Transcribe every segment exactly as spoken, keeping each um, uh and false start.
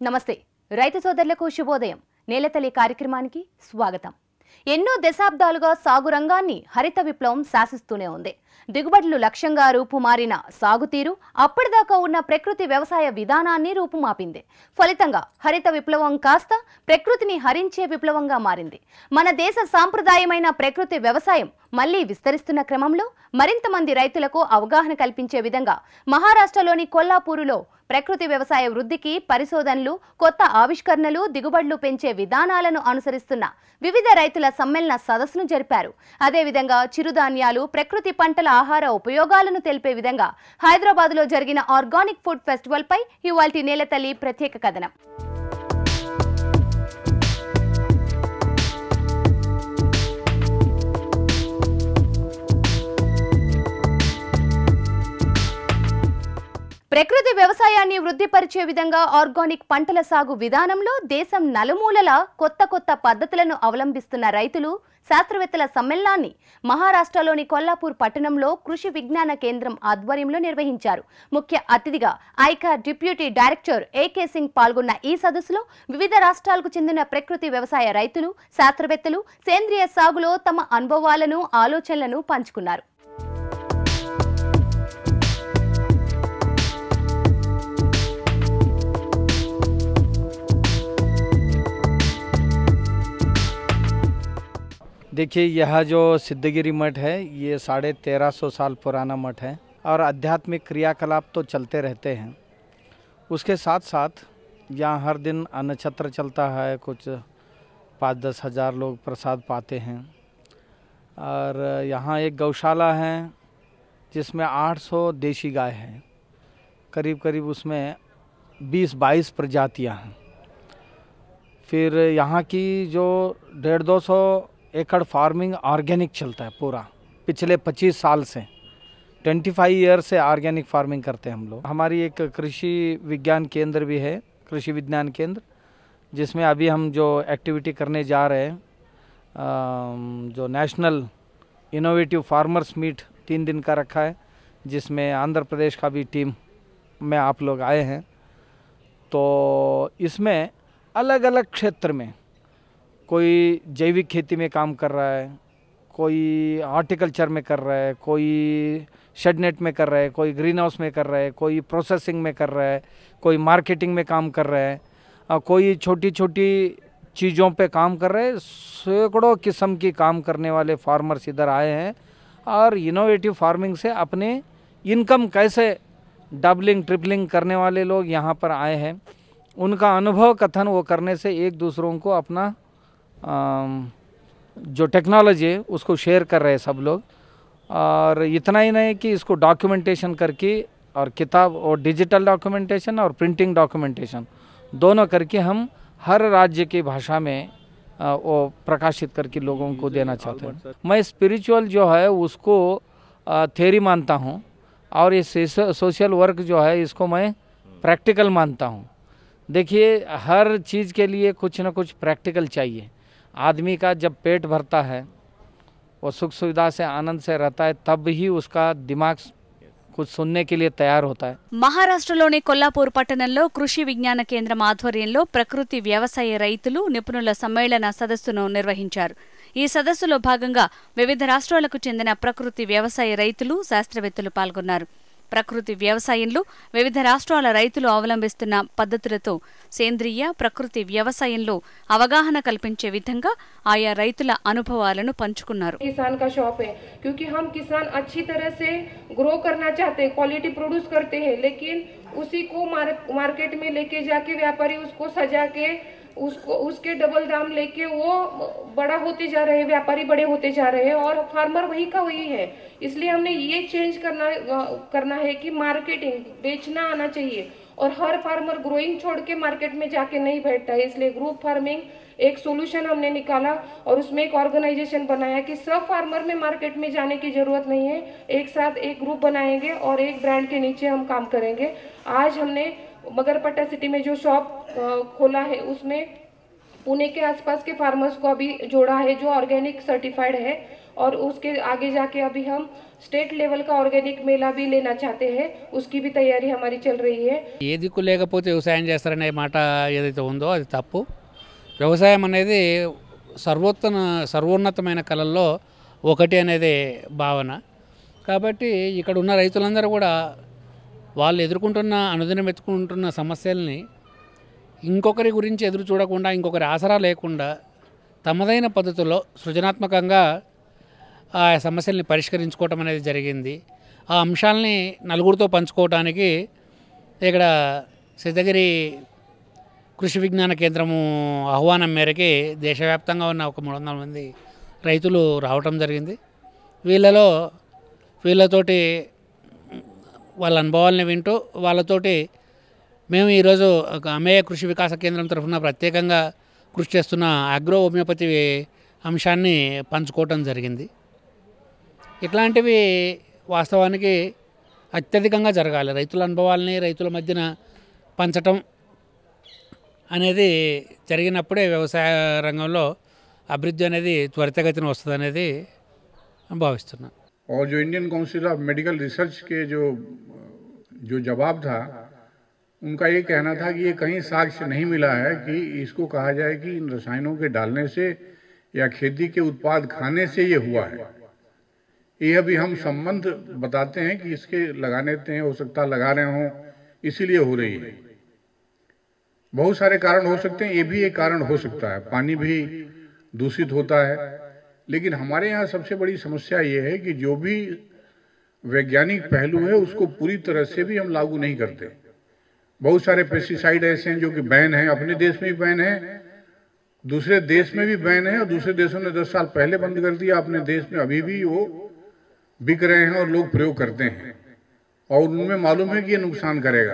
నమస్తే రైతు సోదరులకు శుభోదయం. నేలతల్లి కార్యక్రమానికి స్వాగతం. ఎన్నో దశాబ్దాలుగా సాగు రంగాన్ని హరిత విప్లవం శాసిస్తూనే ఉంది. దిగుబడులు లక్ష్యంగా రూపుమారిన సాగుతీరు అప్పటిదాకా ఉన్న ప్రకృతి వ్యవసాయ విధానాన్ని రూపుమాపింది. ఫలితంగా హరిత విప్లవం కాస్త ప్రకృతిని హరించే విప్లవంగా మారింది. మన దేశ సాంప్రదాయమైన ప్రకృతి వ్యవసాయం మళ్లీ విస్తరిస్తున్న క్రమంలో మరింత మంది రైతులకు అవగాహన కల్పించే విధంగా మహారాష్ట్రలోని కొల్లాపూరులో ప్రకృతి వ్యవసాయ వృద్ధికి పరిశోధనలు, కొత్త ఆవిష్కరణలు, దిగుబడులు పెంచే విధానాలను అనుసరిస్తున్న వివిధ రైతుల సమ్మేళన సదస్సును జరిపారు. అదేవిధంగా చిరుధాన్యాలు, ప్రకృతి పంటల ఆహార ఉపయోగాలను తెలిపే విధంగా హైదరాబాద్లో జరిగిన ఆర్గానిక్ ఫుడ్ ఫెస్టివల్ పై ఇవాల్టి నేలతల్లి ప్రత్యేక కథనం. ప్రకృతి వ్యవసాయాన్ని వృద్ధిపరిచే విధంగా ఆర్గానిక్ పంటల సాగు విధానంలో దేశం నలుమూలల కొత్త కొత్త పద్ధతులను అవలంబిస్తున్న రైతులు, శాస్త్రవేత్తల సమ్మేళనాన్ని మహారాష్ట్రలోని కొల్లాపూర్ పట్టణంలో కృషి విజ్ఞాన కేంద్రం ఆధ్వర్యంలో నిర్వహించారు. ముఖ్య అతిథిగా ఐకా డిప్యూటీ డైరెక్టర్ ఏకే సింగ్ పాల్గొన్న ఈ సదస్సులో వివిధ రాష్ట్రాలకు చెందిన ప్రకృతి వ్యవసాయ రైతులు, శాస్త్రవేత్తలు సేంద్రియ సాగులో తమ అనుభవాలను, ఆలోచనలను పంచుకున్నారు. देखिए, यह जो सिद्धगिरी मठ है ये साढ़े तेरह सौ साल पुराना मठ है और आध्यात्मिक क्रियाकलाप तो चलते रहते हैं। उसके साथ साथ यहाँ हर दिन अन्न छत्र चलता है, कुछ पाँच दस हज़ार लोग प्रसाद पाते हैं। और यहाँ एक गौशाला है जिसमें आठ सौ देशी गाय हैं, करीब करीब उसमें बीस बाईस प्रजातियाँ हैं। फिर यहाँ की जो डेढ़ दो सौ एकड़ फार्मिंग ऑर्गेनिक चलता है पूरा, पिछले पच्चीस साल से पच्चीस ईयर से ऑर्गेनिक फार्मिंग करते हैं हम लोग। हमारी एक कृषि विज्ञान केंद्र भी है, कृषि विज्ञान केंद्र, जिसमें अभी हम जो एक्टिविटी करने जा रहे हैं, जो नेशनल इनोवेटिव फार्मर्स मीट तीन दिन का रखा है, जिसमें आंध्र प्रदेश का भी टीम में आप लोग आए हैं। तो इसमें अलग अलग क्षेत्र में कोई जैविक खेती में काम कर रहा है, कोई हॉर्टिकल्चर में कर रहा है, कोई शेड नेट में कर रहा है, कोई ग्रीन हाउस में कर रहा है, कोई प्रोसेसिंग में कर रहा है, कोई मार्केटिंग में काम कर रहा है, कोई छोटी छोटी चीज़ों पे काम कर रहे हैं। सैकड़ों किस्म की काम करने वाले फार्मर्स इधर आए हैं और इनोवेटिव फार्मिंग से अपने इनकम कैसे डबलिंग ट्रिपलिंग करने वाले लोग यहाँ पर आए हैं। उनका अनुभव कथन वो करने से एक दूसरों को अपना जो टेक्नोलॉजी है उसको शेयर कर रहे हैं सब लोग। और इतना ही नहीं कि इसको डॉक्यूमेंटेशन करके, और किताब और डिजिटल डॉक्यूमेंटेशन और प्रिंटिंग डॉक्यूमेंटेशन दोनों करके हम हर राज्य की भाषा में वो प्रकाशित करके लोगों को देना चाहते हैं। मैं स्पिरिचुअल जो है उसको थ्योरी मानता हूँ, और ये सोशल वर्क जो है इसको मैं प्रैक्टिकल मानता हूँ। देखिए, हर चीज़ के लिए कुछ ना कुछ प्रैक्टिकल चाहिए। आदमी का जब पेट भरता है, वो सुख सुविधा से आनंद से रहता है, तब ही उसका दिमाग कुछ सुनने के लिए तैयार होता है। మహారాష్ట్రలోని కొల్లాపూర్ పట్టణంలో కృషి విజ్ఞాన కేంద్రం ఆధ్వర్యంలో ప్రకృతి వ్యవసాయ రైతులు, నిపుణుల సమ్మేళన సదస్సును నిర్వహించారు. ఈ సదస్సులో భాగంగా వివిధ రాష్ట్రాలకు చెందిన ప్రకృతి వ్యవసాయ రైతులు, శాస్త్రవేత్తలు పాల్గొన్నారు. ప్రకృతి వ్యవసాయంలో వివిధ రాష్ట్రాల రైతులు అవలంబిస్తున్న పద్ధతులతో సేంద్రియ ప్రకృతి వ్యవసాయంలో అవగాహన కల్పించే విధంగా ఆయా రైతుల అనుభవాలను పంచుకున్నారు. किसान का शॉप है क्योंकि हम किसान अच्छी तरह से ग्रो करना चाहते हैं, क्वालिटी प्रोड्यूस करते हैं, लेकिन उसी को मार्केट में लेके जाके व्यापारी उसको सजा के उसको उसके डबल दाम लेके वो बड़ा होते जा रहे हैं, व्यापारी बड़े होते जा रहे हैं और फार्मर वही का वही है। इसलिए हमने ये चेंज करना करना है कि मार्केटिंग बेचना आना चाहिए, और हर फार्मर ग्रोइंग छोड़ के मार्केट में जाके नहीं बैठता है। इसलिए ग्रुप फार्मिंग एक सोल्यूशन हमने निकाला और उसमें एक ऑर्गेनाइजेशन बनाया कि सब फार्मर में मार्केट में जाने की जरूरत नहीं है, एक साथ एक ग्रुप बनाएंगे और एक ब्रांड के नीचे हम काम करेंगे। आज हमने मगरपट्टा सिटी में जो शॉप खोला है उसमें पुणे के आसपास के फार्मर्स को अभी जोड़ा है जो ऑर्गेनिक सर्टिफाइड है, और उसके आगे जाके अभी हम स्टेट लेवल का ऑर्गेनिक मेला भी लेना चाहते हैं, उसकी भी तैयारी हमारी चल रही है। ఏ దిక్కు లేకపోతే వ్యవసాయం చేస్తారనే మాట ఏదైతే ఉందో అది తప్పు. వ్యవసాయం అనేది సర్వోత్తమ సర్వోన్నతమైన కళల్లో ఒకటి అనేది భావన. కాబట్టి ఇక్కడ ఉన్న రైతులందరూ కూడా వాళ్ళు ఎదుర్కొంటున్న అనుదినం ఎత్తుకుంటున్న సమస్యల్ని ఇంకొకరి గురించి ఎదురు చూడకుండా, ఇంకొకరి ఆసరా లేకుండా తమదైన పద్ధతిలో సృజనాత్మకంగా ఆ సమస్యల్ని పరిష్కరించుకోవటం అనేది జరిగింది. ఆ అంశాలని నలుగురితో పంచుకోవటానికి ఇక్కడ సిద్ధగిరి కృషి విజ్ఞాన కేంద్రము ఆహ్వానం మేరకి దేశవ్యాప్తంగా ఉన్న ఒక మూడు వందల మంది రైతులు రావటం జరిగింది. వీళ్ళలో వీళ్ళతోటి వాళ్ళ అనుభవాలని వింటూ వాళ్ళతోటి మేము ఈరోజు అమేయ కృషి వికాస కేంద్రం తరఫున ప్రత్యేకంగా కృషి చేస్తున్న అగ్రో హోమియోపతి అంశాన్ని పంచుకోవటం జరిగింది. ఇట్లాంటివి వాస్తవానికి అత్యధికంగా జరగాలి. రైతుల అనుభవాలని రైతుల మధ్యన పంచటం అనేది జరిగినప్పుడే వ్యవసాయ రంగంలో అభివృద్ధి అనేది త్వరితగతిన వస్తుంది అనేది భావిస్తున్నాను. और जो Indian council of medical research के जो जो जवाब था, उनका ये कहना था कि ये कहीं साक्ष्य नहीं मिला है कि इसको कहा जाए कि इन रसायनों के डालने से या खेती के उत्पाद खाने से ये हुआ है. ये अभी हम संबंध बताते हैं कि इसके लगाने हैं, हो सकता लगा रहे हों इसीलिए हो रही है. बहुत सारे कारण हो सकते हैं, ये भी एक कारण हो सकता है. पानी भी दूषित होता है. लेकिन हमारे यहाँ सबसे बड़ी समस्या ये है कि जो भी वैज्ञानिक पहलू है उसको पूरी तरह से भी हम लागू नहीं करते. बहुत सारे पेस्टिसाइड ऐसे हैं जो कि बैन हैं, अपने देश में भी बैन है, दूसरे देश में भी बैन है, और दूसरे देशों ने दस साल पहले बंद कर दिया. अपने देश में अभी भी वो बिक रहे हैं और लोग प्रयोग करते हैं और उनमें मालूम है कि ये नुकसान करेगा.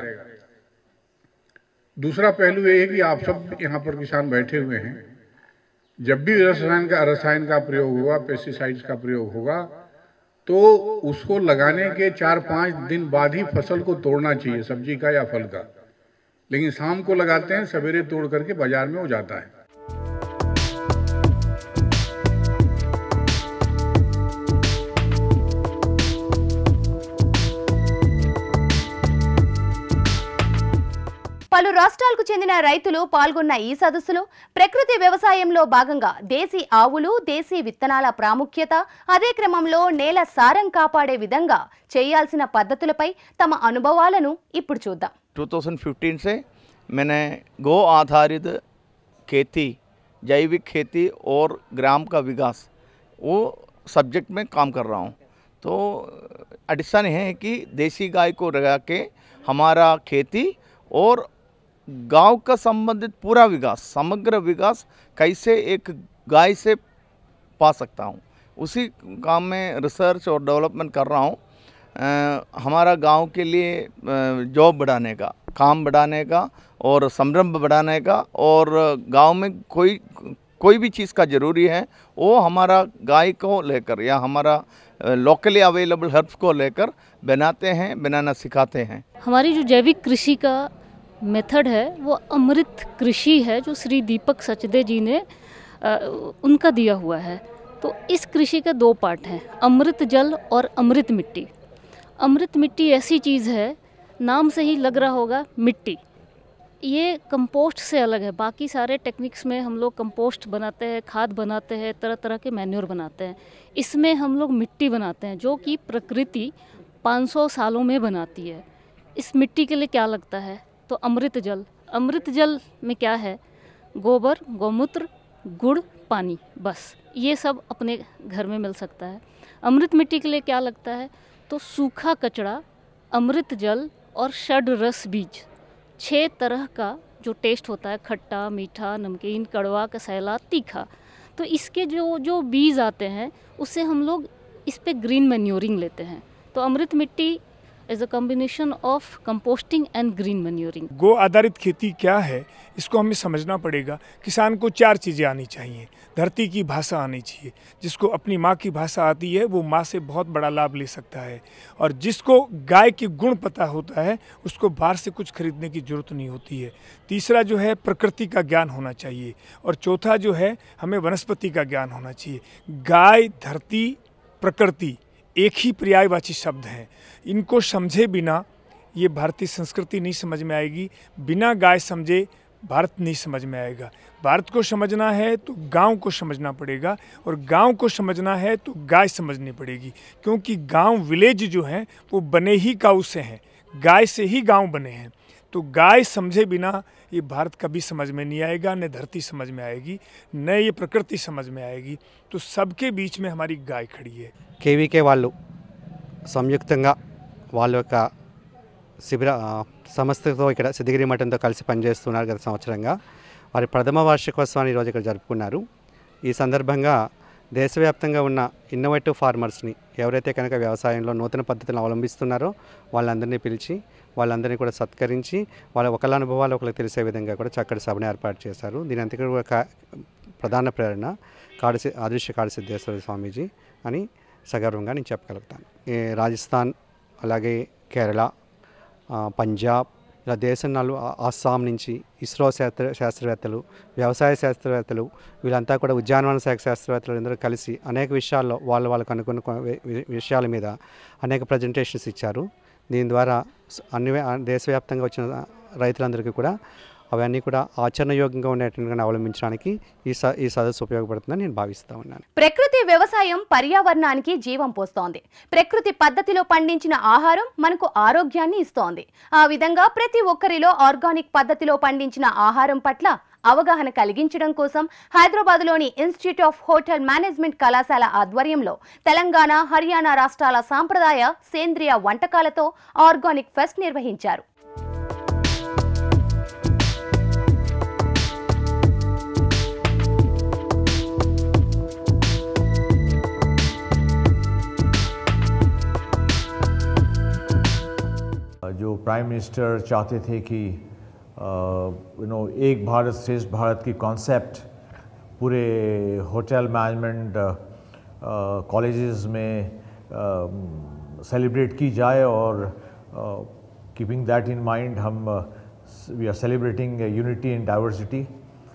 दूसरा पहलू ये है कि आप सब यहाँ पर किसान बैठे हुए हैं, जब भी रसायन का रसायन का प्रयोग होगा, पेस्टिसाइड्स का प्रयोग होगा, तो उसको लगाने के चार पाँच दिन बाद ही फसल को तोड़ना चाहिए, सब्जी का या फल का. लेकिन शाम को लगाते हैं, सवेरे तोड़ करके बाजार में हो जाता है. పలు రాష్ట్రాలకు చెందిన రైతులు పాల్గొన్న ఈ సదస్సులో ప్రకృతి వ్యవసాయంలో భాగంగా దేశీ ఆవులు, దేశీ విత్తనాల ప్రాముఖ్యత, అదే క్రమంలో నేల సారం కాపాడే విధంగా చేయాల్సిన పద్ధతులపై తమ అనుభవాలను ఇప్పుడు చూద్దాం. दो हज़ार पंद्रह से मैंने गौ आधारित खेती, जैविक खेती और ग्राम का विकास वो सब्जेक्ट में काम कर रहा हूँ. तो एडिशन है कि देसी गाय को लगा के हमारा खेती और गांव का संबंधित पूरा विकास, समग्र विकास कैसे एक गाय से पा सकता हूं, उसी काम में रिसर्च और डेवलपमेंट कर रहा हूं. आ, हमारा गांव के लिए जॉब बढ़ाने का, काम बढ़ाने का और संरंभ बढ़ाने का, और गांव में कोई कोई भी चीज़ का ज़रूरी है वो हमारा गाय को लेकर या हमारा लोकली अवेलेबल हर्ब्स को लेकर बनाते हैं, बनाना सिखाते हैं. हमारी जो जैविक कृषि का मेथड है वो अमृत कृषि है, जो श्री दीपक सचदे जी ने आ, उनका दिया हुआ है. तो इस कृषि के दो पार्ट हैं, अमृत जल और अमृत मिट्टी. अमृत मिट्टी ऐसी चीज़ है, नाम से ही लग रहा होगा मिट्टी, ये कंपोस्ट से अलग है. बाकी सारे टेक्निक्स में हम लोग कंपोस्ट बनाते हैं, खाद बनाते हैं, तरह तरह के मैन्योर बनाते हैं. इसमें हम लोग मिट्टी बनाते हैं जो कि प्रकृति पाँच सौ सालों में बनाती है. इस मिट्टी के लिए क्या लगता है? तो अमृत जल. अमृत जल में क्या है? गोबर, गौमूत्र, गुड़, पानी, बस ये सब अपने घर में मिल सकता है. अमृत मिट्टी के लिए क्या लगता है? तो सूखा कचड़ा, अमृत जल और षड रस बीज, छः तरह का जो टेस्ट होता है, खट्टा, मीठा, नमकीन, कड़वा, कसैला, तीखा. तो इसके जो जो बीज आते हैं उससे हम लोग इस पे ग्रीन मैन्योरिंग लेते हैं. तो अमृत मिट्टी is a combination of composting and green manuring. गो आधारित खेती क्या है इसको हमें समझना पड़ेगा। किसान को चार चीज़ें आनी चाहिए। धरती की भाषा आनी चाहिए, जिसको अपनी माँ की भाषा आती है वो माँ से बहुत बड़ा लाभ ले सकता है, और जिसको गाय के गुण पता होता है उसको बाहर से कुछ खरीदने की ज़रूरत नहीं होती है। तीसरा जो है प्रकृति का ज्ञान होना चाहिए, और चौथा जो है हमें वनस्पति का ज्ञान होना चाहिए। गाय, धरती, प्रकृति एक ही पर्यायवाची शब्द हैं। इनको समझे बिना ये भारतीय संस्कृति नहीं समझ में आएगी। बिना गाय समझे भारत नहीं समझ में आएगा। भारत को समझना है तो गांव को समझना पड़ेगा, और गांव को समझना है तो गाय समझनी पड़ेगी, क्योंकि गांव विलेज जो हैं वो बने ही गाँव से हैं, गाय से ही गांव बने हैं। तो गाय समझे बिना ये भारत कभी समझ में नहीं आएगा, न धरती समझ में आएगी, न ये प्रकृति समझ में आएगी। तो सबके बीच में हमारी गाय खड़ी है। కేవీకే వాళ్ళు సంయుక్తంగా వాళ్ళ యొక్క శిబిర సంస్థతో ఇక్కడ సిద్ధగిరి మఠంతో కలిసి పనిచేస్తున్నారు గత సంవత్సరంగా. వారి ప్రథమ వార్షికోత్సవాన్ని ఈరోజు ఇక్కడ జరుపుకున్నారు. ఈ సందర్భంగా దేశవ్యాప్తంగా ఉన్న ఇన్నోవేటివ్ ఫార్మర్స్ని ఎవరైతే కనుక వ్యవసాయంలో నూతన పద్ధతులను అవలంబిస్తున్నారో వాళ్ళందరినీ పిలిచి వాళ్ళందరినీ కూడా సత్కరించి వాళ్ళ ఒకళ్ళ అనుభవాలు ఒకరికి తెలిసే విధంగా కూడా చక్కటి సభను ఏర్పాటు చేశారు. దీని అంతటి కూడా ప్రధాన ప్రేరణ కాడి అదృశ్య కాడి సిద్ధేశ్వర స్వామీజీ అని సగర్వంగా నేను చెప్పగలుగుతాను. రాజస్థాన్, అలాగే కేరళ, పంజాబ్, ఇలా దేశం నాలుగు అస్సాం నుంచి ఇస్రో శాస్త్ర శాస్త్రవేత్తలు, వ్యవసాయ శాస్త్రవేత్తలు, వీళ్ళంతా కూడా ఉద్యానవన శాఖ శాస్త్రవేత్తలు అందరూ కలిసి అనేక విషయాల్లో వాళ్ళు వాళ్ళకు అనుకున్న విషయాల మీద అనేక ప్రజెంటేషన్స్ ఇచ్చారు. దీని ద్వారా అన్ని దేశవ్యాప్తంగా వచ్చిన రైతులందరికీ కూడా అవన్నీ కూడా ఆచరణయోగ్యంగా ఉండేట్టుగా అవలంబించడానికి ఈ స ఈ సదస్సు ఉపయోగపడుతుందని నేను భావిస్తూ ఉన్నాను. ప్రకృతి వ్యవసాయం పర్యావరణానికి జీవం పోస్తోంది. ప్రకృతి పద్ధతిలో పండించిన ఆహారం మనకు ఆరోగ్యాన్ని ఇస్తోంది. ఆ విధంగా ప్రతి ఒక్కరిలో ఆర్గానిక్ పద్ధతిలో పండించిన ఆహారం పట్ల అవగాహన కలిగించడం కోసం హైదరాబాద్లోని ఇన్స్టిట్యూట్ ఆఫ్ హోటల్ మేనేజ్మెంట్ కళాశాల ఆధ్వర్యంలో తెలంగాణ, హర్యానా రాష్ట్రాల సాంప్రదాయ సేంద్రియ వంటకాలతో ఆర్గానిక్ ఫెస్ట్ నిర్వహించారు. जो प्राइम मिनिस्टर चाहते थे कि यू नो एक भारत श्रेष्ठ भारत की कॉन्सेप्ट पूरे होटल मैनेजमेंट कॉलेजेस में सेलिब्रेट की जाए, और कीपिंग दैट इन माइंड हम we are celebrating unity in diversity.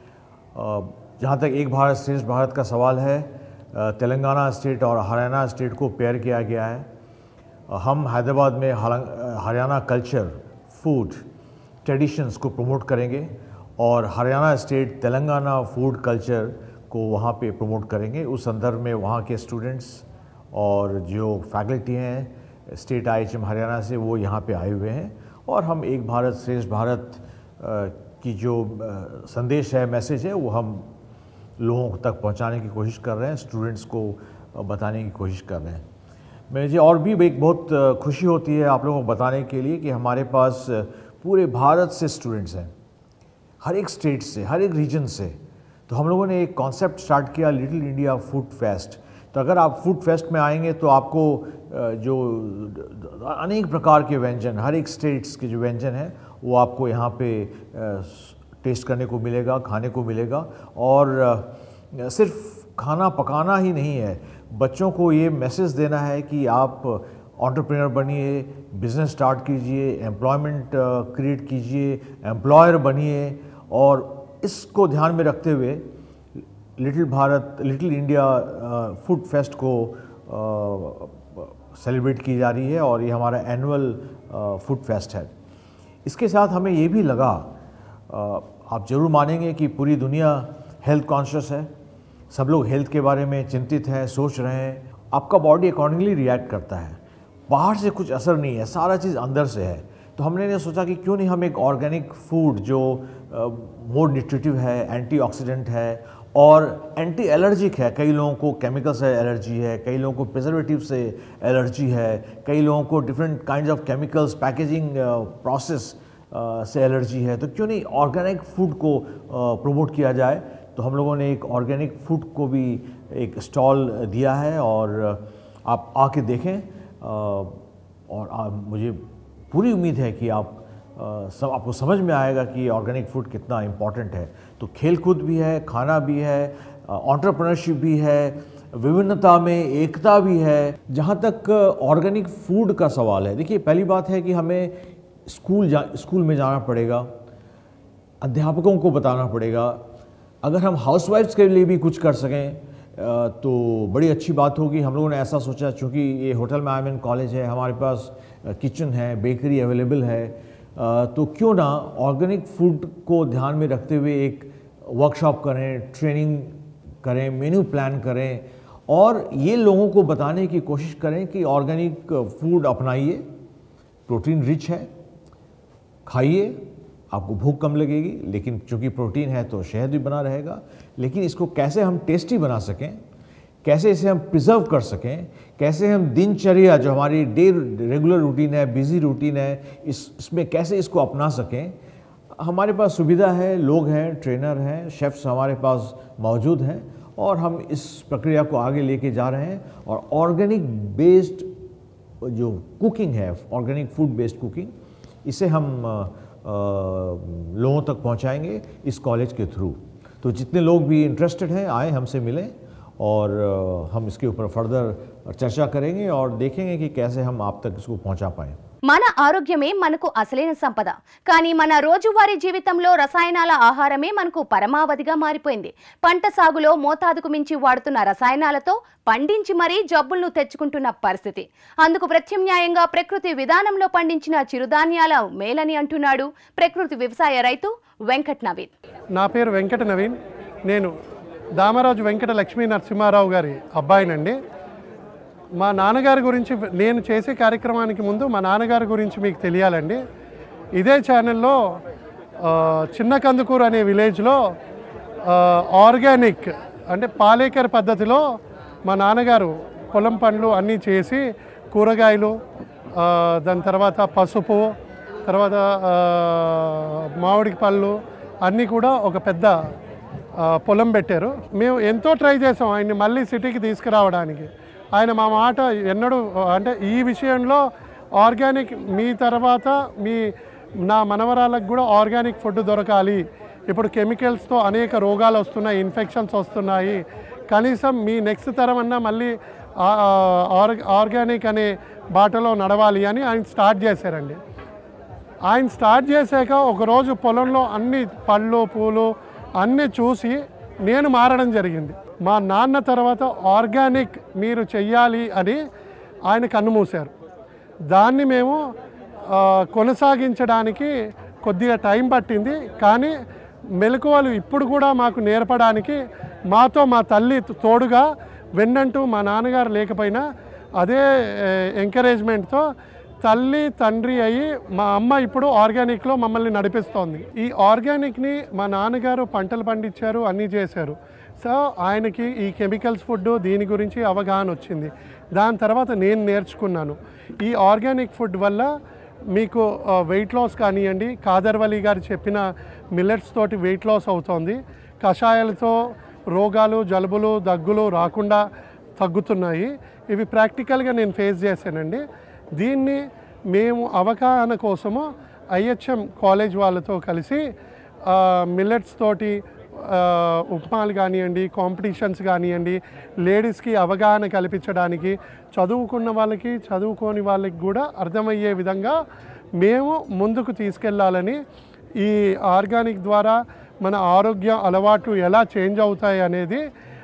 जहाँ तक एक भारत श्रेष्ठ भारत का सवाल है, तेलंगाना स्टेट और हरियाणा स्टेट को पेयर किया गया है। हम हैदराबाद में हरियाणा कल्चर, फूड, ट्रेडिशंस को प्रमोट करेंगे, और Haryana state Telangana food culture को वहाँ पे प्रमोट करेंगे। उस संदर्भ में वहाँ के स्टूडेंट्स और जो फैकल्टी हैं state I H M Haryana से वो यहाँ पे आए हुए हैं, और हम एक भारत श्रेष्ठ भारत की जो संदेश है, मैसेज है, वो हम लोगों तक पहुँचाने की कोशिश कर रहे हैं, स्टूडेंट्स को बताने की कोशिश कर रहे हैं। मुझे और भी एक बहुत खुशी होती है आप लोगों को बताने के लिए कि हमारे पास पूरे भारत से स्टूडेंट्स हैं, हर एक स्टेट से, हर एक रीजन से। तो हम लोगों ने एक कॉन्सेप्ट स्टार्ट किया, लिटिल इंडिया फूड फेस्ट। तो अगर आप फूड फेस्ट में आएंगे तो आपको जो अनेक प्रकार के व्यंजन, हर एक स्टेट्स के जो व्यंजन हैं वो आपको यहाँ पे टेस्ट करने को मिलेगा, खाने को मिलेगा। और सिर्फ खाना पकाना ही नहीं है, बच्चों को ये मैसेज देना है कि आप एंटरप्रेन्योर बनिए, बिजनेस स्टार्ट कीजिए, एम्प्लॉयमेंट क्रिएट कीजिए, एम्प्लॉयर बनिए। और इसको ध्यान में रखते हुए little Bharat, little India food fest को सेलिब्रेट की जा रही है, और ये हमारा एनुअल फूड फेस्ट है। इसके साथ हमें ये भी लगा, आप ज़रूर मानेंगे कि पूरी दुनिया हेल्थ कॉन्शियस है, सब लोग हेल्थ के बारे में चिंतित हैं, सोच रहे हैं। आपका बॉडी अकॉर्डिंगली रिएक्ट करता है, बाहर से कुछ असर नहीं है, सारा चीज़ अंदर से है। तो हमने ने सोचा कि क्यों नहीं हम एक ऑर्गेनिक फूड जो मोर न्यूट्रिटिव है, एंटीऑक्सीडेंट है और एंटी एलर्जिक है, कई लोगों को केमिकल से एलर्जी है, कई लोगों को प्रिजर्वेटिव से एलर्जी है, कई लोगों को different kinds of chemicals, packaging process से एलर्जी है। तो क्यों नहीं ऑर्गेनिक फूड को प्रमोट किया जाए। तो हम लोगों ने एक ऑर्गेनिक फूड को भी एक स्टॉल दिया है, और आप आके देखें। और आ, मुझे पूरी उम्मीद है कि आप आ, सब आपको समझ में आएगा कि ऑर्गेनिक फूड कितना इम्पॉर्टेंट है। तो खेलकूद भी है, खाना भी है, एंटरप्रेन्योरशिप भी है, विभिन्नता में एकता भी है। जहाँ तक ऑर्गेनिक फूड का सवाल है, देखिए पहली बात है कि हमें स्कूल जा स्कूल में जाना पड़ेगा, अध्यापकों को बताना पड़ेगा। अगर हम हाउसवाइफ्स के लिए भी कुछ कर सकें तो बड़ी अच्छी बात होगी। हम लोगों ने ऐसा सोचा, चूँकि ये होटल मैनेजमेंट कॉलेज है, हमारे पास किचन है, बेकरी अवेलेबल है, तो क्यों ना ऑर्गेनिक फूड को ध्यान में रखते हुए एक वर्कशॉप करें, ट्रेनिंग करें, मेन्यू प्लान करें और ये लोगों को बताने की कोशिश करें कि ऑर्गेनिक फूड अपनाइए, प्रोटीन रिच है, खाइए, आपको भूख कम लगेगी, लेकिन चूँकि प्रोटीन है तो सेहत भी बना रहेगा। लेकिन इसको कैसे हम टेस्टी बना सकें, कैसे इसे हम प्रिजर्व कर सकें, कैसे हम दिनचर्या जो हमारी डे रेगुलर रूटीन है, बिजी रूटीन है, इस इसमें कैसे इसको अपना सकें। हमारे पास सुविधा है, लोग हैं, ट्रेनर हैं, शेफ्स हमारे पास मौजूद हैं और हम इस प्रक्रिया को आगे लेके जा रहे हैं। और ऑर्गेनिक बेस्ड जो कुकिंग है, ऑर्गेनिक फूड बेस्ड कुकिंग, इसे हम आ, लोगों तक पहुंचाएंगे इस कॉलेज के थ्रू। तो जितने लोग भी इंटरेस्टेड हैं आए हमसे मिलें और आ, हम इसके ऊपर फर्दर चर्चा करेंगे और देखेंगे कि कैसे हम आप तक इसको पहुंचा पाएँ। మన ఆరోగ్యమే మనకు అసలైన సంపద. కానీ మన రోజువారీ జీవితంలో రసాయనాల ఆహారమే మనకు పరమావధిగా మారిపోయింది. పంట సాగులో మోతాదుకు మించి వాడుతున్న రసాయనాలతో పండించి మరీ జబ్బులను తెచ్చుకుంటున్న పరిస్థితి. అందుకు ప్రత్యామ్నాయంగా ప్రకృతి విధానంలో పండించిన చిరుధాన్యాల మేలని అంటున్నాడు ప్రకృతి వ్యవసాయ రైతు వెంకట నవీన్. నా పేరు వెంకట నవీన్. నేను దామరాజు వెంకట లక్ష్మీ నరసింహారావు గారి అబ్బాయినండి. మా నాన్నగారి గురించి నేను చేసే కార్యక్రమానికి ముందు మా నాన్నగారి గురించి మీకు తెలియాలండి. ఇదే ఛానల్లో చిన్న కందుకూరు అనే విలేజ్లో ఆర్గానిక్ అంటే పాలేకర్ పద్ధతిలో మా నాన్నగారు పొలం పనులు అన్నీ చేసి కూరగాయలు, దాని తర్వాత పసుపు, తర్వాత మామిడి పళ్ళు అన్నీ కూడా ఒక పెద్ద పొలం పెట్టారు. మేము ఎంతో ట్రై చేసాం ఆయన్ని మళ్ళీ సిటీకి తీసుకురావడానికి. ఆయన మా మాట ఎన్నడూ అంటే ఈ విషయంలో ఆర్గానిక్ మీ తర్వాత మీ నా మనవరాలకు కూడా ఆర్గానిక్ ఫుడ్ దొరకాలి, ఇప్పుడు కెమికల్స్తో అనేక రోగాలు వస్తున్నాయి, ఇన్ఫెక్షన్స్ వస్తున్నాయి, కనీసం మీ నెక్స్ట్ తరం అన్నా మళ్ళీ ఆర్గానిక్ అనే బాటలో నడవాలి అని ఆయన స్టార్ట్ చేశారండి. ఆయన స్టార్ట్ చేశాక ఒకరోజు పొలంలో అన్ని పళ్ళు పూలు అన్నీ చూసి నేను మారడం జరిగింది. మా నాన్న తర్వాత ఆర్గానిక్ మీరు చెయ్యాలి అని ఆయన కన్నుమూశారు. దాన్ని మేము కొనసాగించడానికి కొద్దిగా టైం పట్టింది. కానీ మెలకువలు ఇప్పుడు కూడా మాకు నేర్పడానికి మాతో మా తల్లి తోడుగా వెన్నంటూ మా నాన్నగారు లేకపోయినా అదే ఎంకరేజ్మెంట్తో తల్లి తండ్రి అయ్యి మా అమ్మ ఇప్పుడు ఆర్గానిక్లో మమ్మల్ని నడిపిస్తోంది. ఈ ఆర్గానిక్ని మా నాన్నగారు పంటలు పండించారు, అన్నీ చేశారు. సో ఆయనకి ఈ కెమికల్స్ ఫుడ్ దీని గురించి అవగాహన వచ్చింది. దాని తర్వాత నేను నేర్చుకున్నాను. ఈ ఆర్గానిక్ ఫుడ్ వల్ల మీకు వెయిట్ లాస్ కానివ్వండి, కాదర్వలి గారు చెప్పిన మిల్లెట్స్ తోటి వెయిట్ లాస్ అవుతోంది, కషాయాలతో రోగాలు, జలుబులు, దగ్గులు రాకుండా తగ్గుతున్నాయి. ఇవి ప్రాక్టికల్గా నేను ఫేస్ చేశానండి. దీన్ని మేము అవగాహన కోసము ఐహెచ్ఎం కాలేజ్ వాళ్ళతో కలిసి మిల్లెట్స్ తోటి ఉప్మాలు కానివ్వండి, కాంపిటీషన్స్ కానివ్వండి, లేడీస్కి అవగాహన కల్పించడానికి, చదువుకున్న వాళ్ళకి చదువుకోని వాళ్ళకి కూడా అర్థమయ్యే విధంగా మేము ముందుకు తీసుకెళ్ళాలని, ఈ ఆర్గానిక్ ద్వారా మన ఆరోగ్య అలవాట్లు ఎలా చేంజ్ అవుతాయి అనేది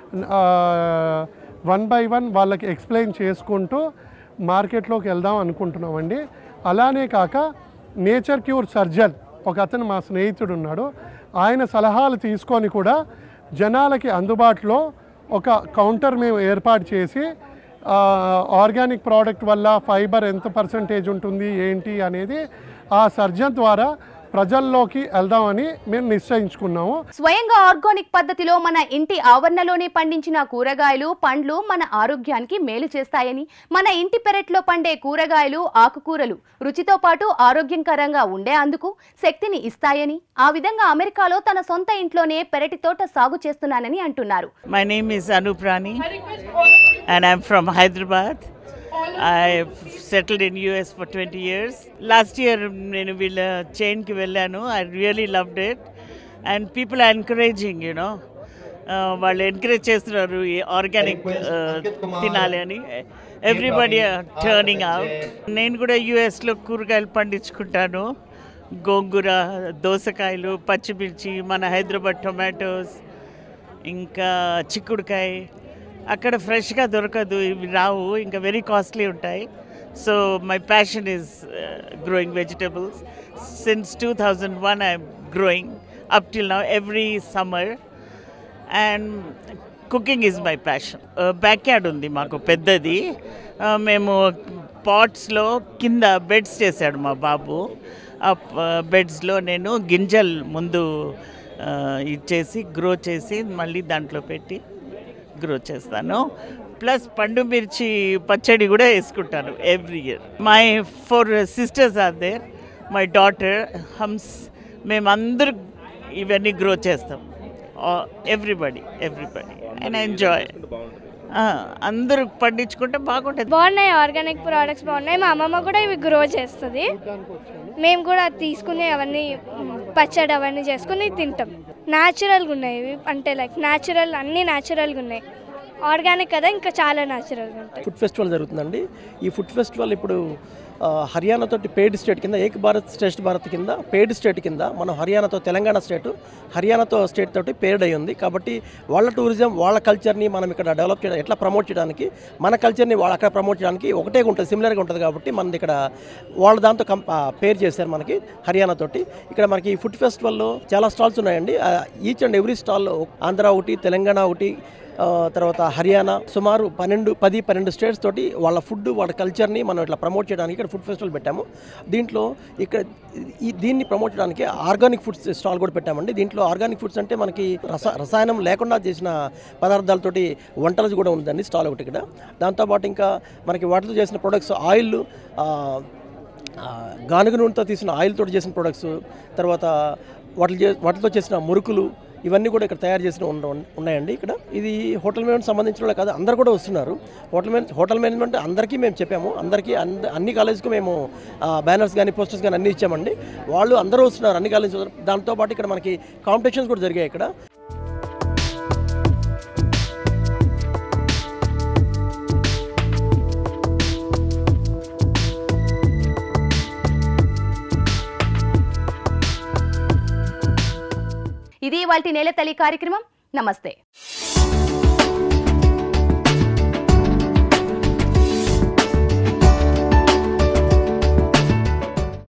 వన్ బై వన్ వాళ్ళకి ఎక్స్ప్లెయిన్ చేసుకుంటూ మార్కెట్లోకి వెళ్దాం అనుకుంటున్నామండి. అలానే కాక నేచర్ క్యూర్ సర్జన్ ఒక అతను మా స్నేహితుడు ఉన్నాడు. ఆయన సలహాలు తీసుకొని కూడా జనాలకి అందుబాటులో ఒక కౌంటర్ మేము ఏర్పాటు చేసి ఆర్గానిక్ ప్రోడక్ట్ వల్ల ఫైబర్ ఎంత పర్సంటేజ్ ఉంటుంది ఏంటి అనేది ఆ సర్జన్ ద్వారా ప్రజల్లోకి వెళ్దామని మేము నిశ్చయించుకున్నాము. స్వయంగా ఆర్గానిక్ పద్ధతిలో మన ఇంటి ఆవరణలోనే పండించిన కూరగాయలు, పండ్లు మన ఆరోగ్యానికి మేలు చేస్తాయని, మన ఇంటి పెరట్లో పండే కూరగాయలు, ఆకుకూరలు రుచితో పాటు ఆరోగ్యకరంగా ఉండే అందుకు శక్తిని ఇస్తాయని, ఆ విధంగా అమెరికాలో తన సొంత ఇంట్లోనే పెరటి తోట సాగు చేస్తున్నానని అంటున్నారు. My name is Anoop Rani and I'm from Hyderabad. I've settled in U S for twenty years. Last year నేను వీళ్ళ చైన్కి వెళ్ళాను. I really loved it. And people are encouraging, you know. వాళ్ళు ఎంకరేజ్ చేస్తున్నారు ఆర్గానిక్ తినాలి అని. Everybody turning out. నేను కూడా యూఎస్లో కూరగాయలు పండించుకుంటాను. గోంగూర, దోసకాయలు, పచ్చిమిర్చి, మన హైదరాబాద్ టొమాటోస్, ఇంకా చిక్కుడుకాయ అక్కడ ఫ్రెష్గా దొరకదు, ఇవి రావు, ఇంకా వెరీ కాస్ట్లీ ఉంటాయి. So my passion is growing vegetables. Since two thousand one I'm growing up till now every summer. And cooking is my passion. Back yard ఉంది మాకు పెద్దది. మేము పాట్స్లో కింద బెడ్స్ చేశాడు మా బాబు. ఆ బెడ్స్లో నేను గింజలు ముందు ఇచ్చేసి గ్రో చేసి మళ్ళీ దాంట్లో పెట్టి గ్రో చేస్తాను. ప్లస్ పండు మిర్చి పచ్చడి కూడా వేసుకుంటాను every year. My four sisters are there, my daughter, హమ్స్, మేమందరూ ఇవన్నీ గ్రో చేస్తాం. Everybody everybody and enjoy. అందరూ పండించుకుంటే బాగుంటుంది. బాగున్నాయి, ఆర్గానిక్ ప్రోడక్ట్స్ బాగున్నాయి. మా అమ్మమ్మ కూడా ఇవి గ్రో చేస్తుంది. మేము కూడా తీసుకుని అవన్నీ పచ్చడి అవన్నీ చేసుకుని తింటాం. న్యాచురల్గా ఉన్నాయి ఇవి, అంటే లైక్ న్యాచురల్, అన్నీ న్యాచురల్గా ఉన్నాయి. ఆర్గానిక్ కదా, ఇంకా చాలా న్యాచురల్గా ఉంటాయి. ఫుడ్ ఫెస్టివల్ జరుగుతుందండి. ఈ ఫుడ్ ఫెస్టివల్ ఇప్పుడు హర్యానాతో పేడ్ స్టేట్ కింద, ఏక్ భారత్ శ్రేష్ఠ భారత్ కింద పేడ్ స్టేట్ కింద మనం హర్యానాతో, తెలంగాణ స్టేట్ హర్యానాతో స్టేట్ తోటి పేడ్ అయ్యి ఉంది. కాబట్టి వాళ్ళ టూరిజం, వాళ్ళ కల్చర్ని మనం ఇక్కడ డెవలప్ చేయడం, ఎట్లా ప్రమోట్ చేయడానికి, మన కల్చర్ని వాళ్ళు అక్కడ ప్రమోట్ చేయడానికి ఒకటే ఉంటుంది, సిమిలర్గా ఉంటుంది. కాబట్టి మనది ఇక్కడ వాళ్ళ దాంతో కం పేర్ చేశారు మనకి హర్యానా తోటి. ఇక్కడ మనకి ఈ ఫుడ్ ఫెస్టివల్లో చాలా స్టాల్స్ ఉన్నాయండి. ఈచ్ అండ్ ఎవ్రీ స్టాల్లో ఆంధ్ర ఒకటి, తెలంగాణ ఒకటి, తర్వాత హర్యానా, సుమారు పన్నెండు పది పన్నెండు స్టేట్స్ తోటి వాళ్ళ ఫుడ్, వాళ్ళ కల్చర్ని మనం ఇట్లా ప్రమోట్ చేయడానికి ఇక్కడ ఫుడ్ ఫెస్టివల్ పెట్టాము. దీంట్లో ఇక్కడ ఈ దీన్ని ప్రమోట్ చేయడానికి ఆర్గానిక్ ఫుడ్స్ స్టాల్ కూడా పెట్టామండి. దీంట్లో ఆర్గానిక్ ఫుడ్స్ అంటే మనకి రస రసాయనం లేకుండా చేసిన పదార్థాలతోటి వంటలు కూడా ఉందండి స్టాల్ ఒకటి ఇక్కడ. దాంతోపాటు ఇంకా మనకి వాటితో చేసిన ప్రొడక్ట్స్, ఆయిల్, గానుగ నూనెతో తీసిన ఆయిల్ తోటి చేసిన ప్రొడక్ట్స్, తర్వాత వాటి వాటితో చేసిన మురుకులు, ఇవన్నీ కూడా ఇక్కడ తయారు చేసిన ఉన్నాయండి ఇక్కడ. ఇది హోటల్ మేనేజ్మెంట్ సంబంధించిన వాళ్ళు కాదు, అందరు కూడా వస్తున్నారు. హోటల్ మేనేజ్ హోటల్ మేనేజ్మెంట్ అందరికీ మేము చెప్పాము, అందరికీ అన్ని కాలేజ్కి మేము బ్యానర్స్ కానీ పోస్టర్స్ కానీ అన్నీ ఇచ్చామండి. వాళ్ళు అందరూ వస్తున్నారు, అన్ని కాలేజ్. దాంతోపాటు ఇక్కడ మనకి కాంపిటీషన్స్ కూడా జరిగాయి ఇక్కడ. ఇది ఇవాల్టి నేల తల్లి కార్యక్రమం. నమస్తే.